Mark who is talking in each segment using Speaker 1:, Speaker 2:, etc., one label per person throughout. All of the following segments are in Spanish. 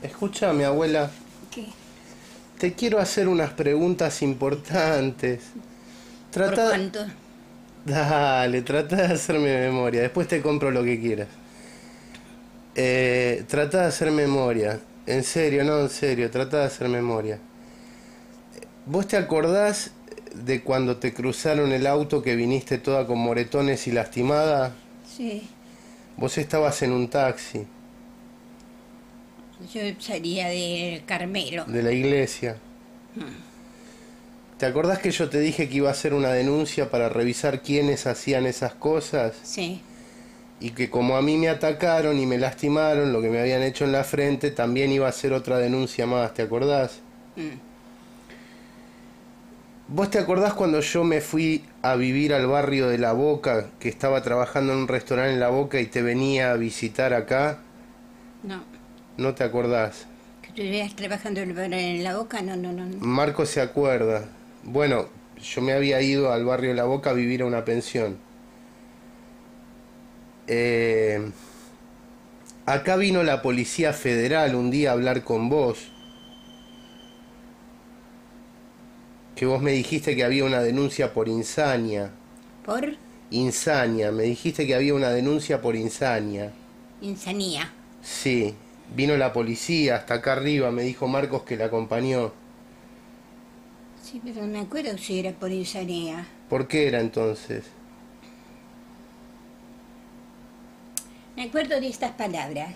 Speaker 1: Escúchame, abuela,
Speaker 2: ¿Qué?
Speaker 1: te quiero hacer unas preguntas importantes.
Speaker 2: ¿Por
Speaker 1: Trata...
Speaker 2: cuánto?
Speaker 1: Dale, trata de hacerme memoria. Después te compro lo que quieras. Trata de hacer memoria. En serio, no, en serio, trata de hacer memoria. ¿Vos te acordás de cuando te cruzaron el auto que viniste toda con moretones y lastimada?
Speaker 2: Sí,
Speaker 1: Vos estabas en un taxi
Speaker 2: yo salía de Carmelo.
Speaker 1: de la iglesia. ¿Te acordás que yo te dije que iba a hacer una denuncia para revisar quiénes hacían esas cosas?
Speaker 2: Sí,
Speaker 1: Y que como a mí me atacaron y me lastimaron lo que me habían hecho en la frente, también iba a hacer otra denuncia más, ¿te acordás?
Speaker 2: mm,
Speaker 1: ¿Vos te acordás cuando yo me fui a vivir al barrio de La Boca, que estaba trabajando en un restaurante en La Boca y te venía a visitar acá?
Speaker 2: no.
Speaker 1: ¿No te acordás?
Speaker 2: ¿Que estuvieras trabajando en la boca? No, no, no, no.
Speaker 1: Marco se acuerda. Bueno, yo me había ido al barrio de La Boca a vivir a una pensión. Eh, Acá vino la Policía Federal un día a hablar con vos. Que vos me dijiste que había una denuncia por insania.
Speaker 2: ¿Por?
Speaker 1: Insania, me dijiste que había una denuncia por insania.
Speaker 2: Insanía.
Speaker 1: Sí, vino la policía hasta acá arriba, me dijo Marcos que la acompañó.
Speaker 2: Sí, pero no me acuerdo si era por insanía.
Speaker 1: ¿Por qué era entonces?
Speaker 2: Me acuerdo de estas palabras.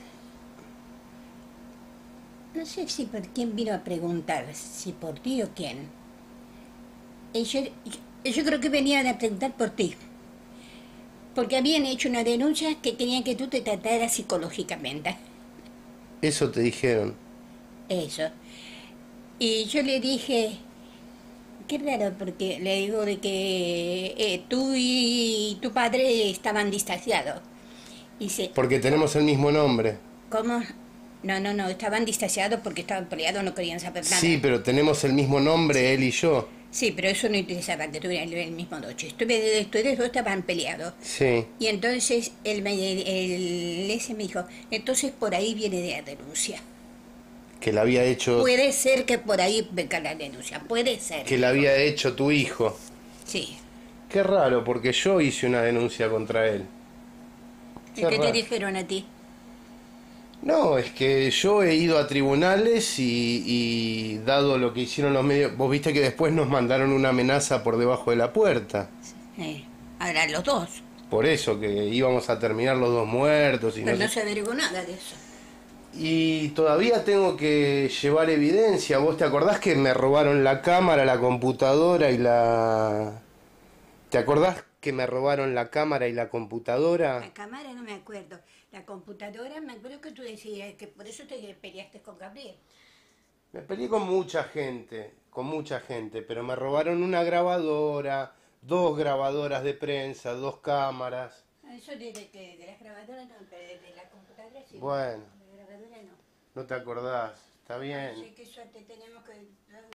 Speaker 2: No sé si por quién vino a preguntar, si por ti o quién. Y yo creo que venían a preguntar por ti. Porque habían hecho una denuncia que querían que tú te trataras psicológicamente.
Speaker 1: Eso te dijeron.
Speaker 2: Eso. Y yo le dije, qué raro, porque le digo de que tú y tu padre estaban distanciados. Y dice,
Speaker 1: Porque tenemos el mismo nombre.
Speaker 2: ¿cómo? No, no, no, estaban distanciados porque estaban peleados, no querían saber
Speaker 1: Sí,
Speaker 2: nada.
Speaker 1: pero tenemos el mismo nombre, él y yo.
Speaker 2: Sí, pero eso no interesaba, que tuvieran el mismo noche. Ustedes dos estaban peleados.
Speaker 1: Sí,
Speaker 2: Y entonces ese me dijo, entonces por ahí viene de la denuncia.
Speaker 1: que la había hecho,
Speaker 2: Puede ser que por ahí venga la denuncia, puede ser,
Speaker 1: que la
Speaker 2: dijo.
Speaker 1: había hecho tu hijo.
Speaker 2: Sí.
Speaker 1: Qué raro, porque yo hice una denuncia contra él.
Speaker 2: ¿Y
Speaker 1: Qué
Speaker 2: qué te
Speaker 1: raro.
Speaker 2: dijeron a ti?
Speaker 1: No, es que yo he ido a tribunales y dado lo que hicieron los medios, vos viste que después nos mandaron una amenaza por debajo de la puerta.
Speaker 2: Ahora los dos.
Speaker 1: Por eso, que íbamos a terminar los dos muertos y no
Speaker 2: Pero no
Speaker 1: sé.
Speaker 2: se averiguó nada de eso.
Speaker 1: Y todavía tengo que llevar evidencia. ¿Vos te acordás que me robaron la cámara, la computadora y la... ¿Te acordás que me robaron la cámara y la computadora?
Speaker 2: La cámara no me acuerdo. La computadora me acuerdo que tú decías que por eso te peleaste con Gabriel.
Speaker 1: Me peleé con mucha gente, pero me robaron una grabadora, dos grabadoras de prensa, dos cámaras.
Speaker 2: Eso de las grabadoras no, pero de la computadora sí.
Speaker 1: Bueno,
Speaker 2: De la grabadora no.
Speaker 1: no te acordás, está
Speaker 2: No
Speaker 1: bien.
Speaker 2: sé qué suerte tenemos que